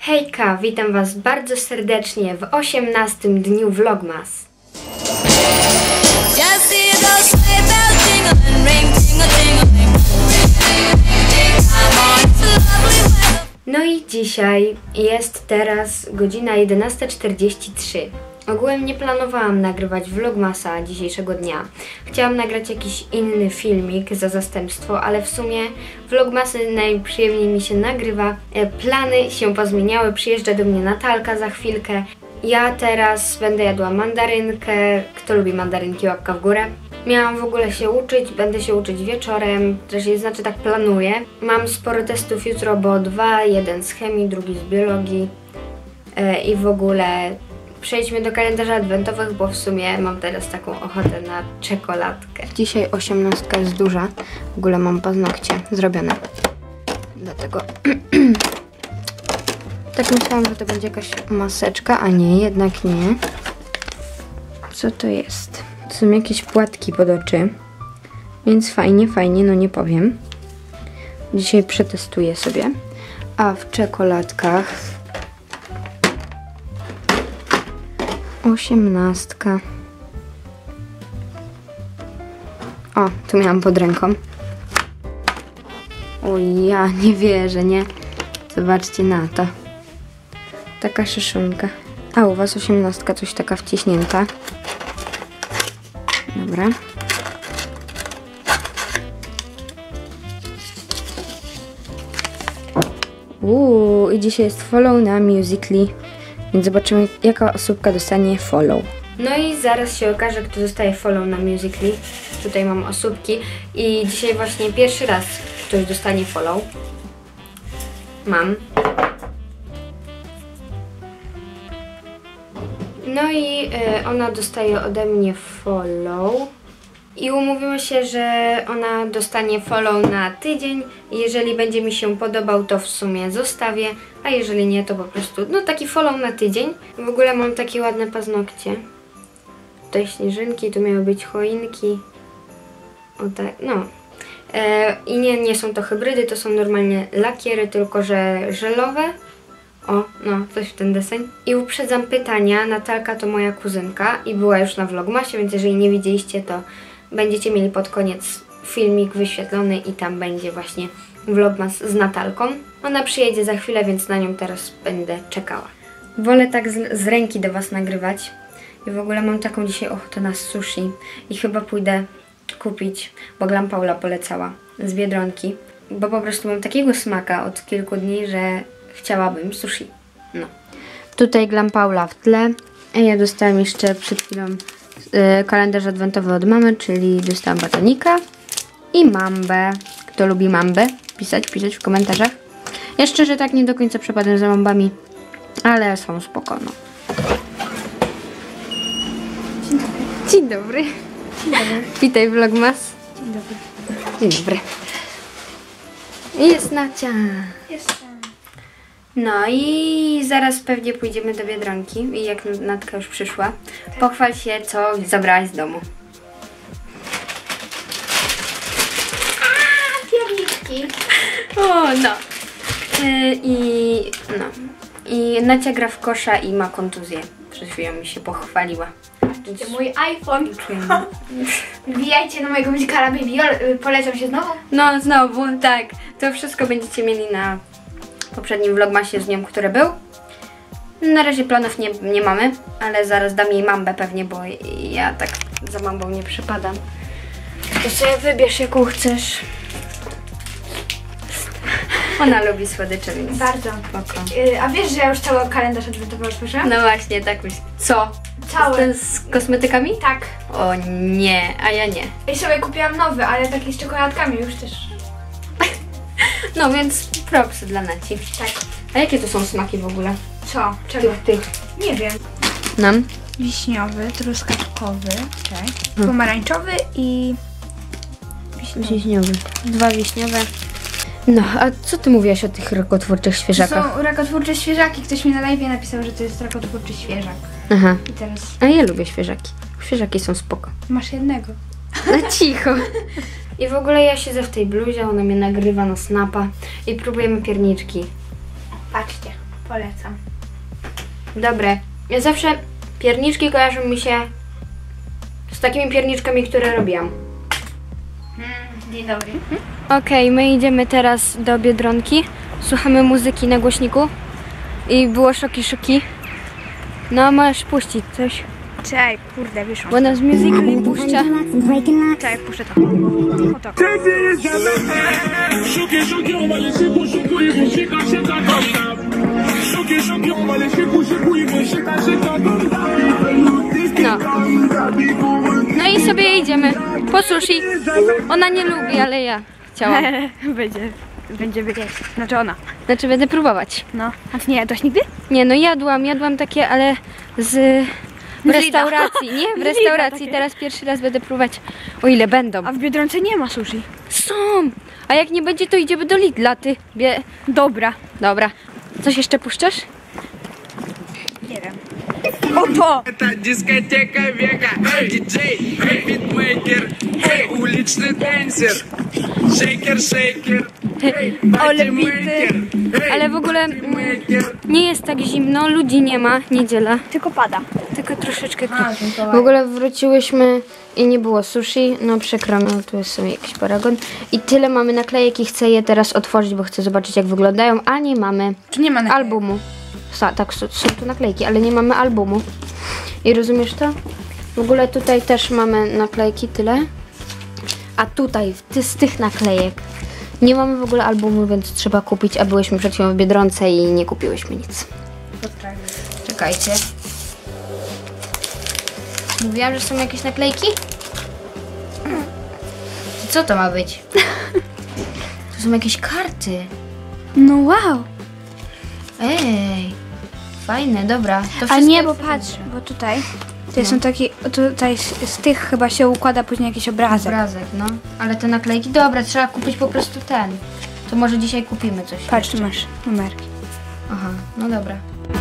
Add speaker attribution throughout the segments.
Speaker 1: Hejka, witam Was bardzo serdecznie w 18. dniu Vlogmas. No i dzisiaj jest teraz godzina 11:43. Ogółem nie planowałam nagrywać vlogmasa dzisiejszego dnia. Chciałam nagrać jakiś inny filmik za zastępstwo, ale w sumie vlogmasy najprzyjemniej mi się nagrywa. Plany się pozmieniały, przyjeżdża do mnie Natalka za chwilkę. Ja teraz będę jadła mandarynkę. Kto lubi mandarynki, łapka w górę. Miałam w ogóle się uczyć, będę się uczyć wieczorem, znaczy tak planuję. Mam sporo testów jutro, bo 2, jeden z chemii, drugi z biologii i w ogóle przejdźmy do kalendarza adwentowych, bo w sumie mam teraz taką ochotę na czekoladkę. Dzisiaj 18 jest duża, w ogóle mam paznokcie zrobione, dlatego tak myślałam, że to będzie jakaś maseczka, a nie, jednak nie. Co to jest? To są jakieś płatki pod oczy, więc fajnie, no nie powiem. Dzisiaj przetestuję sobie. A w czekoladkach 18. O, tu miałam pod ręką. O, ja nie wierzę, nie? Zobaczcie na to. Taka szyszonka. A u Was 18, coś taka wciśnięta. Dobra. I dzisiaj jest follow na Musical.ly, więc zobaczymy, jaka osóbka dostanie follow. No i zaraz się okaże, kto dostaje follow na Musical.ly. Tutaj mam osóbki i dzisiaj właśnie pierwszy raz ktoś dostanie follow. Mam. No i ona dostaje ode mnie follow i umówimy się, że ona dostanie follow na tydzień. Jeżeli będzie mi się podobał, to w sumie zostawię, a jeżeli nie, to po prostu no taki follow na tydzień. W ogóle mam takie ładne paznokcie. Tutaj śnieżynki, tu miały być choinki. O tak, no. I nie są to hybrydy, to są normalnie lakiery, tylko że żelowe. O, no, coś w ten deseń. I uprzedzam pytania, Natalka to moja kuzynka i była już na vlogmasie, więc jeżeli nie widzieliście, to będziecie mieli pod koniec filmik wyświetlony i tam będzie właśnie vlogmas z Natalką. Ona przyjedzie za chwilę, więc na nią teraz będę czekała. Wolę tak z ręki do Was nagrywać i w ogóle mam taką dzisiaj ochotę na sushi i chyba pójdę kupić, bo Paula polecała z Biedronki, bo po prostu mam takiego smaka od kilku dni, że chciałabym sushi. No. Tutaj Paula w tle. Ja dostałam jeszcze przed chwilą kalendarz adwentowy od mamy, czyli dostałam batonika i mambę. Kto lubi mambę? Pisać w komentarzach. Ja szczerze tak nie do końca przepadam za mambami, ale są spoko, no. Dzień dobry. Dzień dobry. Witaj vlogmas.
Speaker 2: Dzień dobry.
Speaker 1: Dzień dobry. Jest Nacia.
Speaker 2: Jestem.
Speaker 1: No i zaraz pewnie pójdziemy do Biedronki i jak Natka już przyszła, pochwal się, co zabrałaś z domu.
Speaker 2: Pierniczki.
Speaker 1: O, no. I Nacia gra w kosza i ma kontuzję. Przed chwilą mi się pochwaliła.
Speaker 2: To mój iPhone. Wbijajcie na mojego muzykala Baby. Polecam się znowu?
Speaker 1: No, znowu, tak. To wszystko będziecie mieli na poprzednim vlogmasie z nią, który był. Na razie planów nie mamy, ale zaraz dam jej mambę pewnie, bo ja tak za mambą nie przypadam. To sobie wybierz, jaką chcesz. Ona lubi słodycze, więc
Speaker 2: bardzo.
Speaker 1: Spoko.
Speaker 2: A wiesz, że ja już cały kalendarz adwentowy otworzyłam?
Speaker 1: No właśnie, tak myślę. Co?
Speaker 2: Cały.
Speaker 1: Ten z kosmetykami?
Speaker 2: Tak.
Speaker 1: O nie, a ja nie.
Speaker 2: I sobie kupiłam nowy, ale taki z czekoladkami już też.
Speaker 1: No więc propsy dla Naci.
Speaker 2: Tak.
Speaker 1: A jakie to są smaki w ogóle?
Speaker 2: Co? Czego?
Speaker 1: Tych.
Speaker 2: Nie wiem.
Speaker 1: Nam?
Speaker 2: Wiśniowy, truskawkowy, pomarańczowy i
Speaker 1: Wiśniowy. 2 wiśniowe. No, a co ty mówiłaś o tych rakotwórczych
Speaker 2: to
Speaker 1: świeżakach?
Speaker 2: są rakotwórcze świeżaki. Ktoś mi na live napisał, że to jest rakotwórczy świeżak.
Speaker 1: Aha.
Speaker 2: I teraz
Speaker 1: A ja lubię świeżaki. Świeżaki są spoko.
Speaker 2: masz jednego.
Speaker 1: No cicho. I w ogóle ja siedzę w tej bluzie, ona mnie nagrywa na snapa i próbujemy pierniczki.
Speaker 2: Patrzcie. Polecam.
Speaker 1: Dobre. Ja zawsze pierniczki kojarzą mi się z takimi pierniczkami, które robiłam.
Speaker 2: Dzień dobry.
Speaker 1: Okej, my idziemy teraz do Biedronki. Słuchamy muzyki na głośniku. I było szoki. No, możesz puścić coś.
Speaker 2: Czekaj, kurde, wyszło.
Speaker 1: Bo nas Musical.ly puszcza.
Speaker 2: Czekaj, puszczę to. O to.
Speaker 1: No. No i sobie idziemy po sushi. Ona nie lubi, ale ja chciałam.
Speaker 2: Będzie wyjść. Znaczy ona.
Speaker 1: Znaczy będę próbować.
Speaker 2: No. A ty nie jadłaś nigdy?
Speaker 1: Nie, no jadłam takie, ale w restauracji. Nie, w restauracji. Teraz pierwszy raz będę próbować, o ile będą.
Speaker 2: A w Biedronce nie ma sushi.
Speaker 1: Są! A jak nie będzie, to idziemy do Lidla, ty.
Speaker 2: Dobra.
Speaker 1: Dobra. Coś jeszcze puszczasz?
Speaker 2: Nie wiem. Oto!
Speaker 3: Dyskoteka Века, DJ, beatmaker, uliczny dancer, shaker,
Speaker 1: Ale bity. Ale w ogóle nie jest tak zimno, ludzi nie ma, niedziela.
Speaker 2: Tylko pada.
Speaker 1: Tylko troszeczkę. W ogóle wróciłyśmy i nie było sushi, no przykro, no tu jest sobie jakiś paragon. I tyle mamy naklejek i chcę je teraz otworzyć, bo chcę zobaczyć jak wyglądają, a nie mamy
Speaker 2: Czy nie ma naklejek?
Speaker 1: albumu. Tak, są tu naklejki, ale nie mamy albumu. I rozumiesz to? W ogóle tutaj też mamy naklejki, tyle. A tutaj, z tych naklejek nie mamy w ogóle albumu, więc trzeba kupić, a byłyśmy przed chwilą w Biedronce i nie kupiłyśmy nic. Czekajcie. Mówiłam, że są jakieś naklejki? Co to ma być? To są jakieś karty.
Speaker 2: No wow.
Speaker 1: Ej, fajne, dobra. To
Speaker 2: A
Speaker 1: wszystko
Speaker 2: nie,
Speaker 1: jak
Speaker 2: bo
Speaker 1: w
Speaker 2: patrz,
Speaker 1: filtrze.
Speaker 2: bo tutaj są takie, tutaj z tych chyba się układa później jakiś obrazek.
Speaker 1: Obrazek, no. Ale te naklejki, dobra, trzeba kupić po prostu ten. To może dzisiaj kupimy coś.
Speaker 2: Patrz, tu masz numerki.
Speaker 1: Aha, no dobra.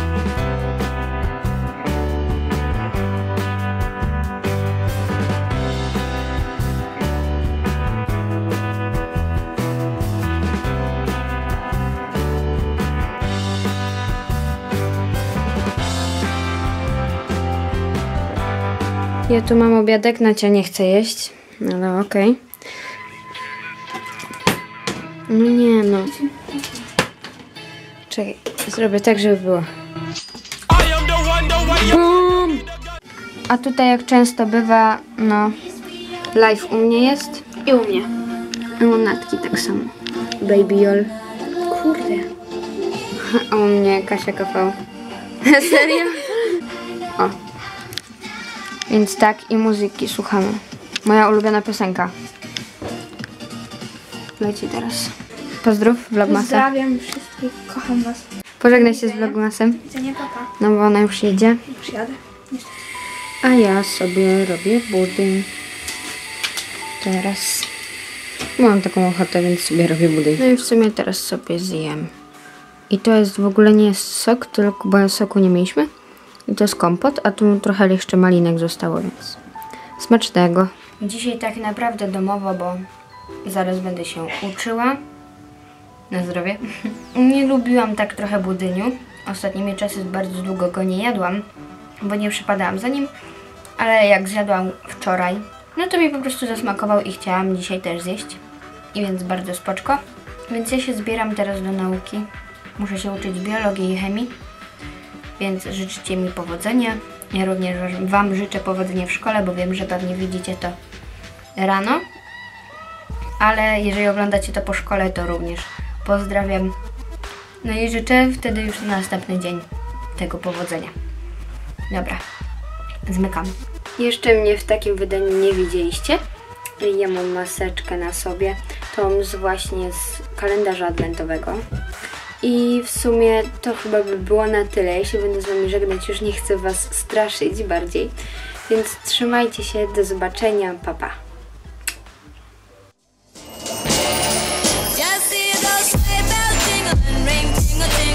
Speaker 1: Ja tu mam obiadek, Nacia nie chce jeść, ale okej. No nie no. Czekaj, zrobię tak, żeby było. Bum! A tutaj jak często bywa, no, live u mnie jest.
Speaker 2: I u mnie.
Speaker 1: A u Natki tak samo. Baby Yol.
Speaker 2: Kurde.
Speaker 1: A u mnie Kasia KV. Serio? O. Więc tak, i muzyki słuchamy. Moja ulubiona piosenka. Leci teraz. Pozdrów Vlogmasa.
Speaker 2: Pozdrawiam wszystkich, kocham was.
Speaker 1: Pożegnaj się z Vlogmasem.
Speaker 2: Widzenia, papa.
Speaker 1: No bo ona już jedzie.
Speaker 2: Przyjadę.
Speaker 1: A ja sobie robię budyń. Teraz. Mam taką ochotę, więc sobie robię budyń. No i w sumie teraz sobie zjem. I to jest w ogóle nie jest sok, tylko bo soku nie mieliśmy. I to jest kompot, a tu trochę jeszcze malinek zostało, więc smacznego. Dzisiaj tak naprawdę domowo, bo zaraz będę się uczyła. Na zdrowie. Nie lubiłam tak trochę budyniu. Ostatnimi czasy bardzo długo go nie jadłam, bo nie przypadałam za nim. Ale jak zjadłam wczoraj, no to mi po prostu zasmakował i chciałam dzisiaj też zjeść. I więc bardzo spoczko. Więc ja się zbieram teraz do nauki. Muszę się uczyć biologii i chemii. Więc życzcie mi powodzenia. Ja również wam życzę powodzenia w szkole, bo wiem, że pewnie widzicie to rano. Ale jeżeli oglądacie to po szkole, to również pozdrawiam. No i życzę wtedy już na następny dzień tego powodzenia. Dobra, zmykam. Jeszcze mnie w takim wydaniu nie widzieliście. Ja mam maseczkę na sobie. To właśnie z kalendarza adwentowego. I w sumie to chyba by było na tyle. Ja się będę z wami żegnać, już nie chcę was straszyć bardziej. Więc trzymajcie się, do zobaczenia, pa pa.
Speaker 4: Just see those sleigh bells jingling, ring, tingle, tingle.